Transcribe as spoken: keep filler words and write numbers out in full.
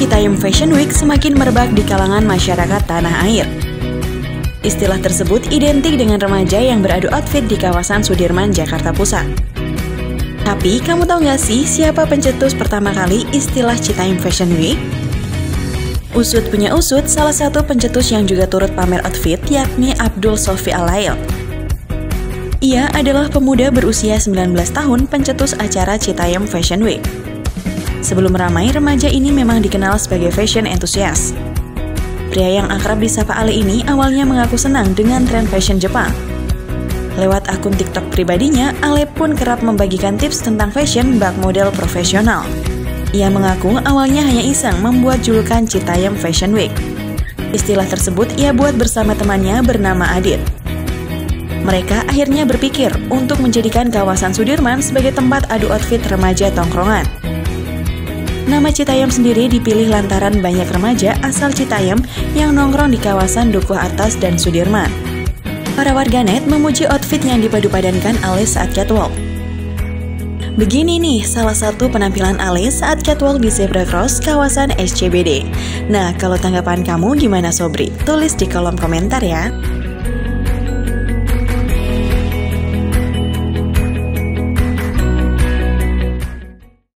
Citayam Fashion Week semakin merebak di kalangan masyarakat tanah air. Istilah tersebut identik dengan remaja yang beradu outfit di kawasan Sudirman, Jakarta Pusat. Tapi, kamu tahu nggak sih siapa pencetus pertama kali istilah Citayam Fashion Week? Usut punya usut, salah satu pencetus yang juga turut pamer outfit yakni Abdul Sofi Alail. Ia adalah pemuda berusia sembilan belas tahun pencetus acara Citayam Fashion Week. Sebelum ramai, remaja ini memang dikenal sebagai fashion enthusiast. Pria yang akrab disapa Ale ini awalnya mengaku senang dengan tren fashion Jepang. Lewat akun TikTok pribadinya, Ale pun kerap membagikan tips tentang fashion bak model profesional. Ia mengaku awalnya hanya iseng membuat julukan Citayam Fashion Week. Istilah tersebut ia buat bersama temannya bernama Adit. Mereka akhirnya berpikir untuk menjadikan kawasan Sudirman sebagai tempat adu outfit remaja tongkrongan. Nama Citayam sendiri dipilih lantaran banyak remaja asal Citayam yang nongkrong di kawasan Dukuh Atas dan Sudirman. Para warganet memuji outfit yang dipadu-padankan Ale saat catwalk. Begini nih salah satu penampilan Ale saat catwalk di Zebra Cross kawasan S C B D. Nah, kalau tanggapan kamu gimana Sobri? Tulis di kolom komentar ya.